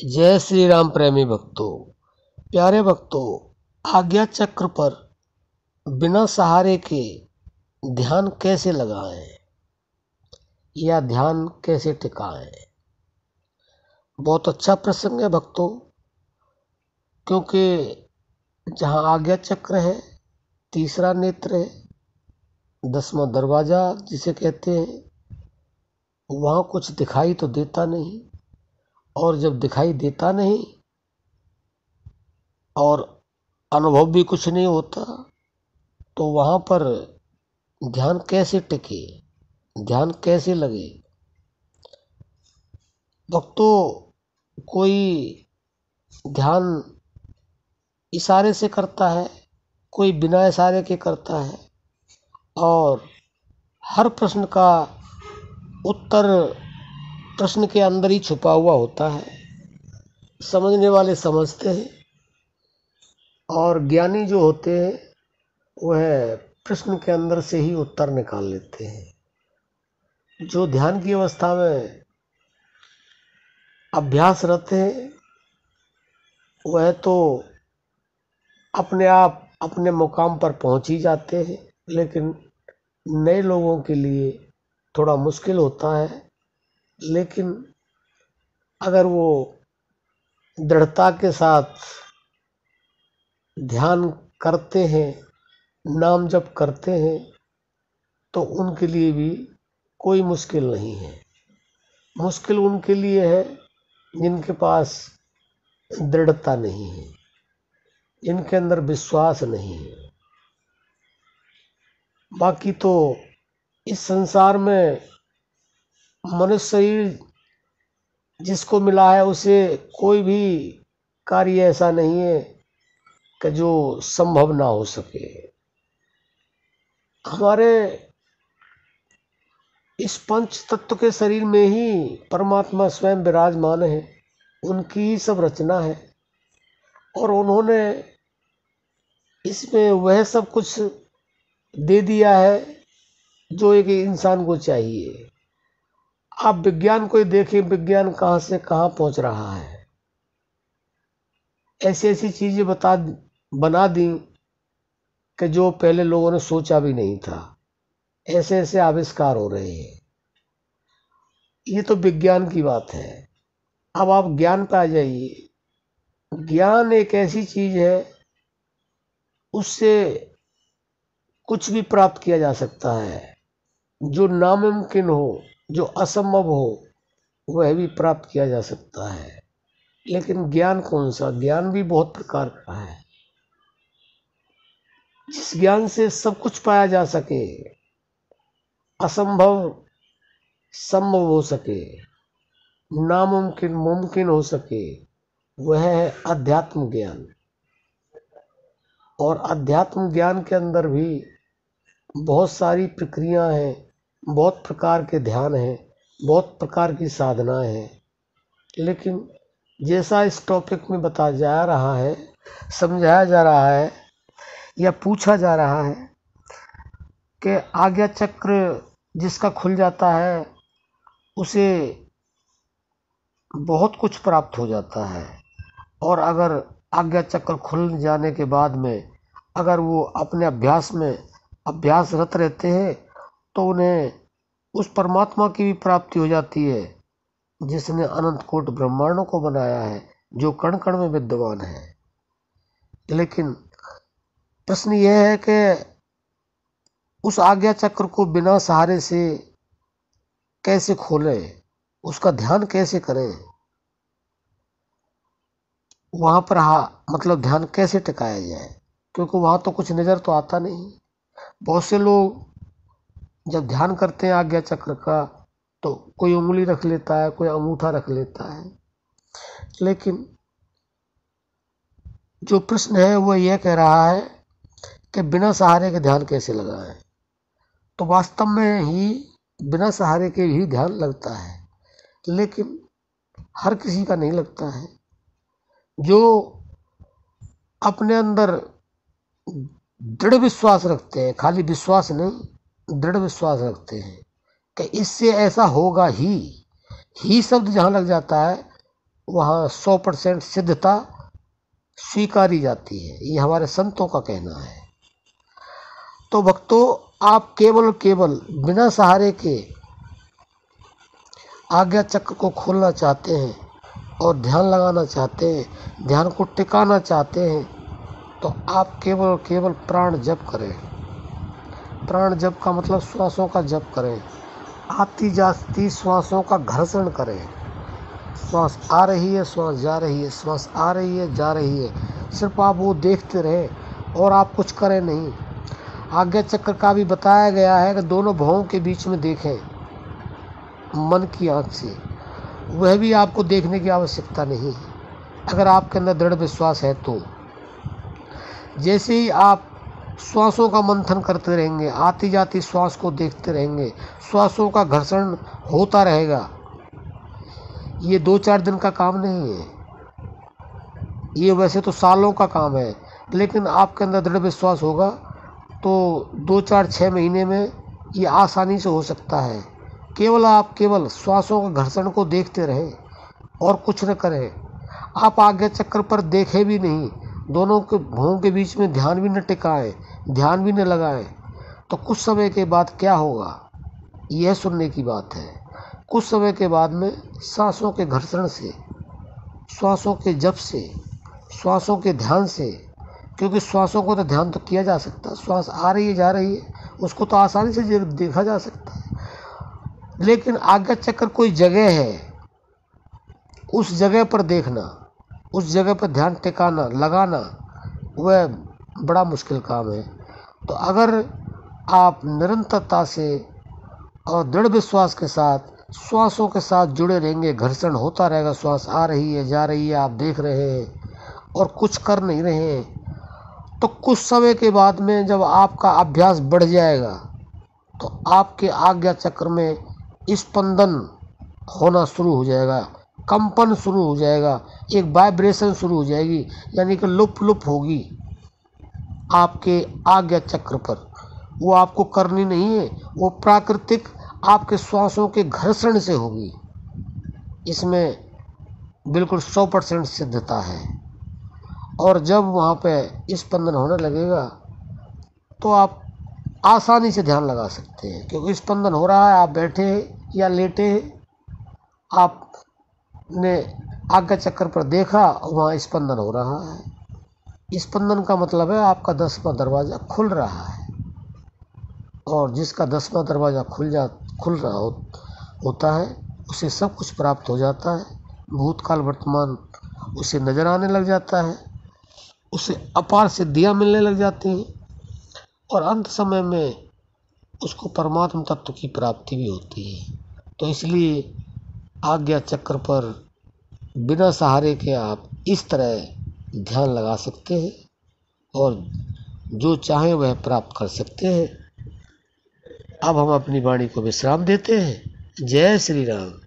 जय श्री राम प्रेमी भक्तों, प्यारे भक्तों, आज्ञा चक्र पर बिना सहारे के ध्यान कैसे लगाएं या ध्यान कैसे टिकाएं। बहुत अच्छा प्रसंग है भक्तों, क्योंकि जहाँ आज्ञा चक्र है, तीसरा नेत्र है, 10वां दरवाजा जिसे कहते हैं, वहाँ कुछ दिखाई तो देता नहीं। और जब दिखाई देता नहीं और अनुभव भी कुछ नहीं होता, तो वहाँ पर ध्यान कैसे टिके, ध्यान कैसे लगे। भक्तों, कोई ध्यान इशारे से करता है, कोई बिना इशारे के करता है, और हर प्रश्न का उत्तर प्रश्न के अंदर ही छुपा हुआ होता है। समझने वाले समझते हैं, और ज्ञानी जो होते हैं वह प्रश्न के अंदर से ही उत्तर निकाल लेते हैं। जो ध्यान की अवस्था में अभ्यासरत हैं, वह तो अपने आप अपने मुकाम पर पहुंच ही जाते हैं, लेकिन नए लोगों के लिए थोड़ा मुश्किल होता है। लेकिन अगर वो दृढ़ता के साथ ध्यान करते हैं, नाम जप करते हैं, तो उनके लिए भी कोई मुश्किल नहीं है। मुश्किल उनके लिए है जिनके पास दृढ़ता नहीं है, जिनके अंदर विश्वास नहीं है। बाकी तो इस संसार में मनुष्य शरीर जिसको मिला है, उसे कोई भी कार्य ऐसा नहीं है कि जो संभव ना हो सके। हमारे इस पंच तत्व के शरीर में ही परमात्मा स्वयं विराजमान है, उनकी ही सब रचना है, और उन्होंने इसमें वह सब कुछ दे दिया है जो एक इंसान को चाहिए। आप विज्ञान को ही देखें, विज्ञान कहाँ से कहाँ पहुंच रहा है। ऐसी ऐसी चीजें बना दी कि जो पहले लोगों ने सोचा भी नहीं था। ऐसे ऐसे आविष्कार हो रहे हैं। ये तो विज्ञान की बात है। अब आप ज्ञान पे आ जाइए। ज्ञान एक ऐसी चीज है, उससे कुछ भी प्राप्त किया जा सकता है। जो नामुमकिन हो, जो असंभव हो, वह भी प्राप्त किया जा सकता है। लेकिन ज्ञान कौन सा? ज्ञान भी बहुत प्रकार का है। जिस ज्ञान से सब कुछ पाया जा सके, असंभव संभव हो सके, नामुमकिन मुमकिन हो सके, वह है अध्यात्म ज्ञान। और अध्यात्म ज्ञान के अंदर भी बहुत सारी प्रक्रिया हैं, बहुत प्रकार के ध्यान हैं, बहुत प्रकार की साधना है। लेकिन जैसा इस टॉपिक में बताया जा रहा है, समझाया जा रहा है या पूछा जा रहा है कि आज्ञा चक्र जिसका खुल जाता है, उसे बहुत कुछ प्राप्त हो जाता है। और अगर आज्ञा चक्र खुल जाने के बाद में अगर वो अपने अभ्यास में अभ्यासरत रहते हैं, तो उन्हें उस परमात्मा की भी प्राप्ति हो जाती है जिसने अनंत कोट ब्रह्मांडों को बनाया है, जो कण कण में विद्यमान है। लेकिन प्रश्न यह है कि उस आज्ञा चक्र को बिना सहारे से कैसे खोलें, उसका ध्यान कैसे करें, वहां पर मतलब ध्यान कैसे टिकाया जाए। क्योंकि वहां तो कुछ नजर तो आता नहीं। बहुत से लोग जब ध्यान करते हैं आज्ञा चक्र का, तो कोई उंगली रख लेता है, कोई अंगूठा रख लेता है। लेकिन जो प्रश्न है वह यह कह रहा है कि बिना सहारे के ध्यान कैसे लगाएं। तो वास्तव में ही बिना सहारे के ही ध्यान लगता है, लेकिन हर किसी का नहीं लगता है। जो अपने अंदर दृढ़ विश्वास रखते हैं, खाली विश्वास नहीं, दृढ़ विश्वास रखते हैं कि इससे ऐसा होगा ही शब्द जहाँ लग जाता है, वहाँ 100% सिद्धता स्वीकारी जाती है, ये हमारे संतों का कहना है। तो भक्तों, आप केवल बिना सहारे के आज्ञा चक्र को खोलना चाहते हैं और ध्यान लगाना चाहते हैं, ध्यान को टिकाना चाहते हैं, तो आप केवल प्राण जप करें। प्राण जप का मतलब श्वासों का जप करें, आती जाती श्वासों का घर्षण करें। श्वास आ रही है, श्वास जा रही है, श्वास आ रही है, जा रही है, सिर्फ आप वो देखते रहें और आप कुछ करें नहीं। आज्ञा चक्र का भी बताया गया है कि दोनों भवों के बीच में देखें मन की आँख से, वह भी आपको देखने की आवश्यकता नहीं है अगर आपके अंदर दृढ़ विश्वास है तो। जैसे ही आप श्वासों का मंथन करते रहेंगे, आती जाती श्वास को देखते रहेंगे, श्वासों का घर्षण होता रहेगा। ये 2-4 दिन का काम नहीं है, ये वैसे तो सालों का काम है, लेकिन आपके अंदर दृढ़ विश्वास होगा तो 2-4-6 महीने में ये आसानी से हो सकता है। केवल श्वासों के घर्षण को देखते रहें और कुछ न करें। आप आज्ञा चक्र पर देखें भी नहीं, दोनों के भवों के बीच में ध्यान भी न टिकाएं, ध्यान भी न लगाएं, तो कुछ समय के बाद क्या होगा यह सुनने की बात है। कुछ समय के बाद में सांसों के घर्षण से, श्वासों के जप से, श्वासों के ध्यान से, क्योंकि श्वासों को तो ध्यान तो किया जा सकता है, श्वास आ रही है जा रही है उसको तो आसानी से देखा जा सकता है, लेकिन आज्ञा चक्र कोई जगह है, उस जगह पर देखना, उस जगह पर ध्यान टिकाना, लगाना, वह बड़ा मुश्किल काम है। तो अगर आप निरंतरता से और दृढ़ विश्वास के साथ श्वासों के साथ जुड़े रहेंगे, घर्षण होता रहेगा, श्वास आ रही है जा रही है, आप देख रहे हैं और कुछ कर नहीं रहे हैं, तो कुछ समय के बाद में जब आपका अभ्यास बढ़ जाएगा तो आपके आज्ञा चक्र में स्पंदन होना शुरू हो जाएगा, कंपन शुरू हो जाएगा, एक वाइब्रेशन शुरू हो जाएगी, यानी कि लुप होगी आपके आज्ञा चक्र पर। वो आपको करनी नहीं है, वो प्राकृतिक आपके श्वासों के घर्षण से होगी। इसमें बिल्कुल 100% सिद्धता है। और जब वहाँ पे स्पंदन होने लगेगा तो आप आसानी से ध्यान लगा सकते हैं, क्योंकि स्पंदन हो रहा है, आप बैठे हैं या लेटे हैं, आपने आज्ञा चक्र पर देखा, वहाँ स्पंदन हो रहा है। स्पंदन का मतलब है आपका 10वां दरवाज़ा खुल रहा है, और जिसका 10वां दरवाज़ा खुल रहा होता है उसे सब कुछ प्राप्त हो जाता है। भूतकाल वर्तमान उसे नज़र आने लग जाता है, उसे अपार सिद्धियाँ मिलने लग जाती हैं, और अंत समय में उसको परमात्म तत्व की प्राप्ति भी होती है। तो इसलिए आज्ञा चक्र पर बिना सहारे के आप इस तरह ध्यान लगा सकते हैं और जो चाहें वह प्राप्त कर सकते हैं। अब हम अपनी वाणी को विश्राम देते हैं। जय श्री राम।